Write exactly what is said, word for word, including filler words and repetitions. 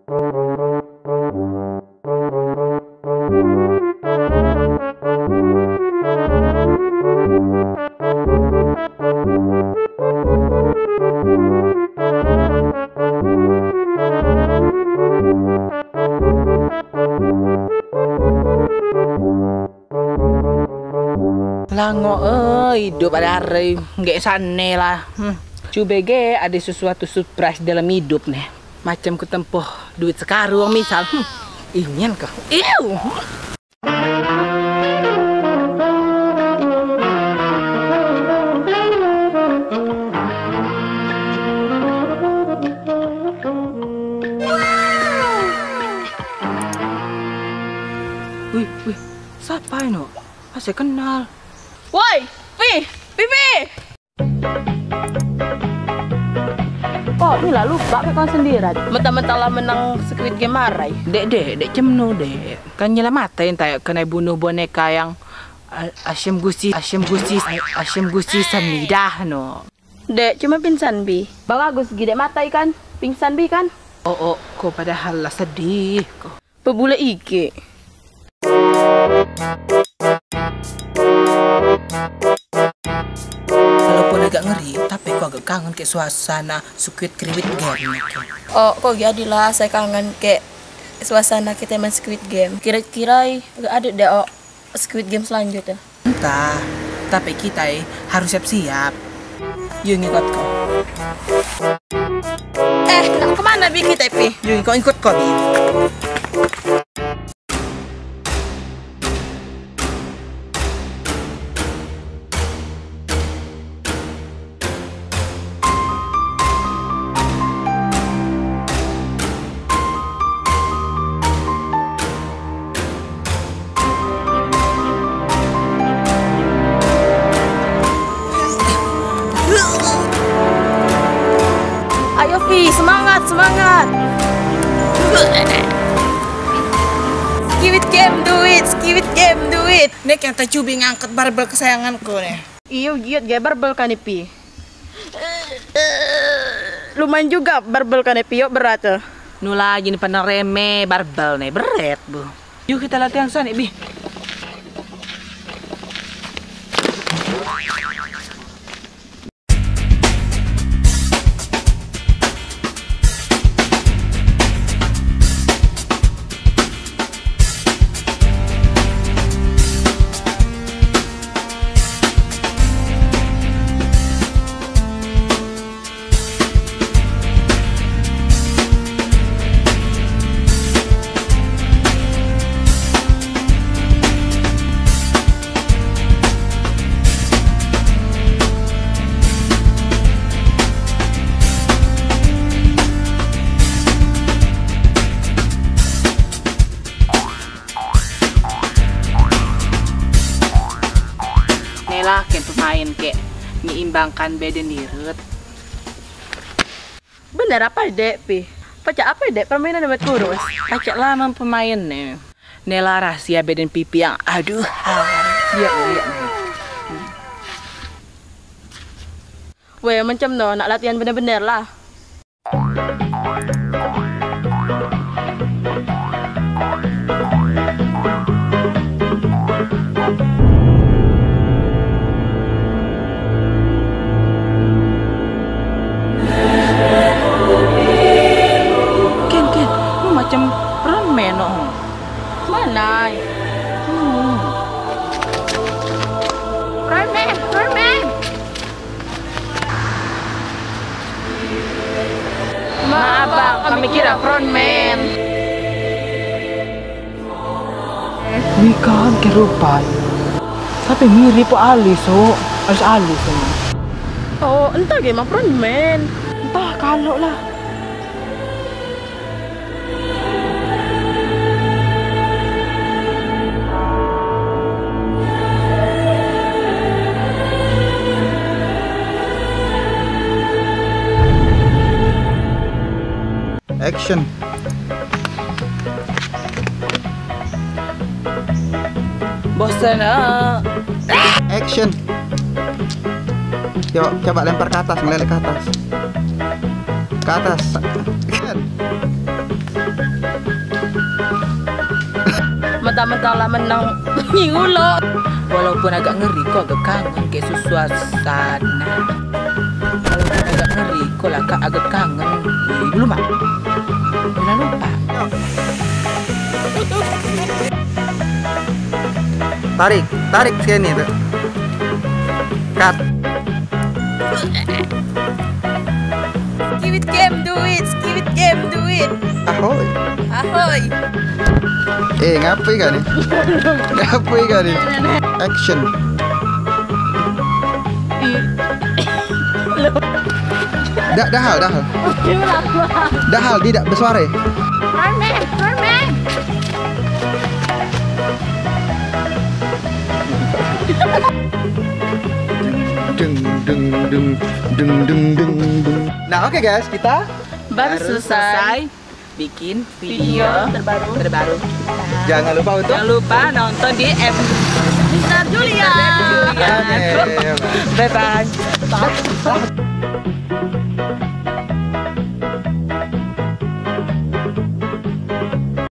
Lango ơi, hidup ada hari nggak sana lah. Hmm. Coba ge ada sesuatu surprise dalam hidup nih. Macam ketempuh duit sekarang misal. Hmm. Ingin kah? Iu. Wih, wih, siapa ini? Saya kenal. Woi, Pi, Pipi. Oh, ini lah lupa kau sendirian. Mentang-mentang lah menang Squid Game marai. Dek, dek, dek cemno dek. Kan nyelamatin tayo kena bunuh boneka yang asyam gusi, asyam gusi, asyam gusi samidah no. Dek, cuma pingsan Bi. Bang Agus gede mata ikan, pingsan Bi kan? Oh, oh, kok padahal lah sedih kok. Pebule Ike. Walaupun agak ngeri, tapi kok agak kangen ke suasana Squid Game. Oh, kok jadi lah saya kangen ke suasana kita main Squid Game. Kira-kira gak ada deh oh, Squid Game selanjutnya. Entah, tapi kita eh, harus siap-siap. Yuk ngikut kok. Eh, nak kemana Bi kita Pi? Yuk kau ikut kok Bi. Ayo Pi, semangat, semangat. Squid Game, do it, Squid Game, do it. Nek yang tercubi ngangkat barbel kesayanganku nih. Iyo, giat gak barbel kan Pi? Lumayan juga barbel kan Pi, yuk berat tuh. Nula gini pandang reme barbel nih, berat bu. Yuk kita latihan sana Bi. Lah kayak pemain kayak menyeimbangkan badan dirut. Bener apa Dek Pi? Pacak apa Dek permainan debat kurus? Pacak lama pemain nih. Nela rahasia badan pipi yang aduh. Iya iya. Weh macam no nak latihan bener-bener lah. Macam permen no. Mana? Hmm. Permen, permen. Maaf bang, kami kira frontman. Wih kan kerupa. Tapi mirip alis so, alis alis so. Oh entah gimana frontman. Entah kalau lah. Action. Bosan ah. Action. Coba coba lempar ke atas, meleleh ke atas. Ke atas. Action. mentang-mentang lah menang nyulo. Walaupun agak ngeri kok agak kangen kayak suasana. Walaupun agak ngeri kok lah kak agak kangen. Ih, belum mak. Jangan lupa. Tarik, tarik sini tuh. Cut. Squid Game do it, Squid Game do it. Ahoy. Ahoy. Eh, ngapain kan nih? Ngapain kan nih? Action. Dah, dah hal, dah hal. Dah hal, tidak bersuara. Mermaid, mermaid. Deng, deng, deng, deng, deng, deng, deng. Nah, oke guys, kita Baru selesai bikin video video terbaru. terbaru. jangan lupa untuk Jangan lupa nonton di M Mister Julia. Julia. Oke, Bye bye.